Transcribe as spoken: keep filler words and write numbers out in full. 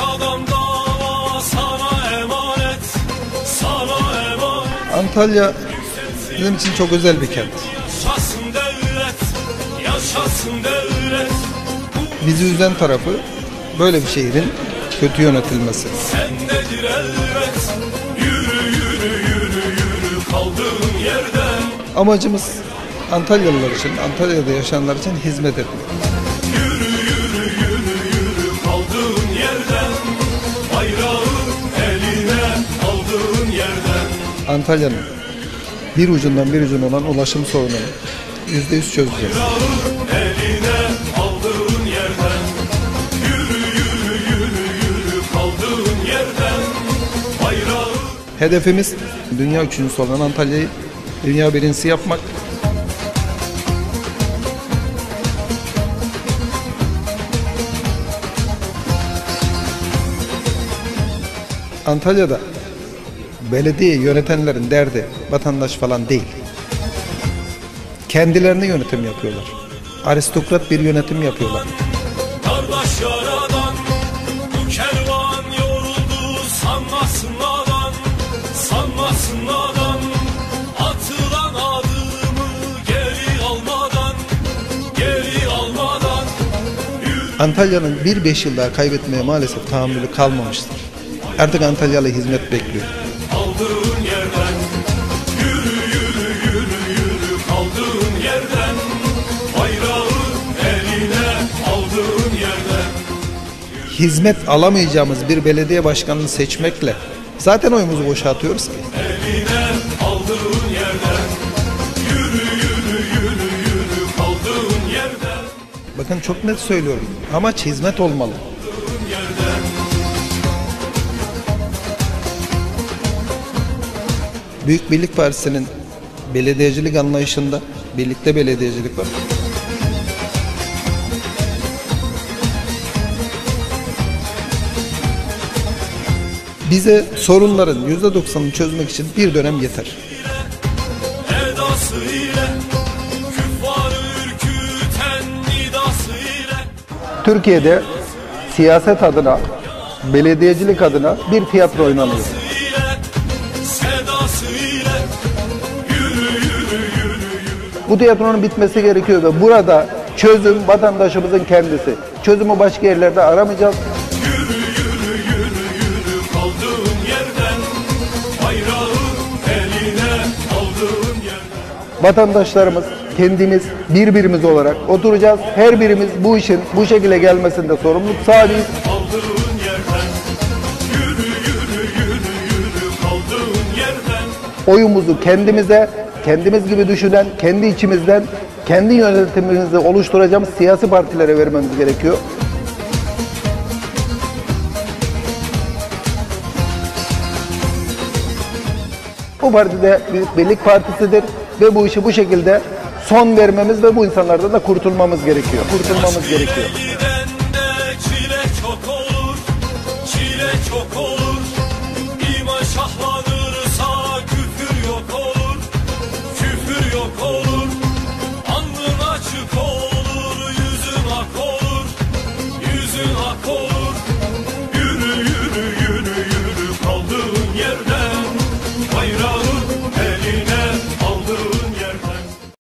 Başaradan dava sana emanet, sana emanet. Antalya bizim için çok özel bir kent. Yaşasın devlet, yaşasın devlet. Bizi üzen tarafı böyle bir şehrin kötü yönetilmesi. Sendedir elbet, yürü yürü yürü yürü kaldığın yerden. Amacımız Antalyalılar için, Antalya'da yaşayanlar için hizmet etmek. Yürü yürü yürü yürü kaldığın yerden. Bayrağı eline aldığın yerden. Antalya'nın bir ucundan bir ucuna olan ulaşım sorununu yüzde yüz çözeceğiz. Bayrağı eline aldığın yerden. Yürü yürü yürü yürü kaldığın yerden. Bayrağı. Hedefimiz dünya üçüncüsü olan Antalya'yı dünya birincisi yapmak. Antalya'da belediye yönetenlerin derdi vatandaş falan değil. Kendilerini yönetim yapıyorlar. Aristokrat bir yönetim yapıyorlar. Kardeş yaradan bu kervan yoruldu, sanmasın nadan, sanmasın nadan. Atılan adımı geri almadan, geri almadan. Antalya'nın bir beş yıl daha kaybetmeye maalesef tahammülü kalmamıştır. Artık Antalyalı hizmet bekliyor. Aldığın yerden, yürü yürü yürü yürü kaldığın yerden. Bayrağı eline aldığın yerden. Hizmet alamayacağımız bir belediye başkanını seçmekle zaten oyumuzu boşa atıyoruz ki. Eline aldığın yerden. Yürü yürü yürü yürü kaldığın yerden. Bakın çok net söylüyorum. Amaç hizmet olmalı. Büyük Birlik Partisi'nin belediyecilik anlayışında birlikte belediyecilik var. Bize sorunların yüzde doksanını çözmek için bir dönem yeter. Edası ile, küffarı ürküten nidası ile. Türkiye'de siyaset adına, belediyecilik adına bir tiyatro oynanıyor. Bu tiyatronun bitmesi gerekiyor ve burada çözüm vatandaşımızın kendisi. Çözümü başka yerlerde aramayacağız. Yürü yürü yürü yürü kaldığın yerden. Bayrağı eline aldığın yerden. Vatandaşlarımız, kendimiz, birbirimiz olarak oturacağız. Her birimiz bu işin bu şekilde gelmesinde sorumluluk sahibiyiz. Aldığın yerden. Yürü yürü yürü yürü kaldığın yerden. Oyumuzu kendimize, kendimiz gibi düşünen, kendi içimizden, kendi yönetimimizi oluşturacağımız siyasi partilere vermemiz gerekiyor. Bu parti de Büyük Birlik Partisi'dir ve bu işi bu şekilde son vermemiz ve bu insanlardan da kurtulmamız gerekiyor. Kurtulmamız gerekiyor. Çile çok olur, çile çok olur.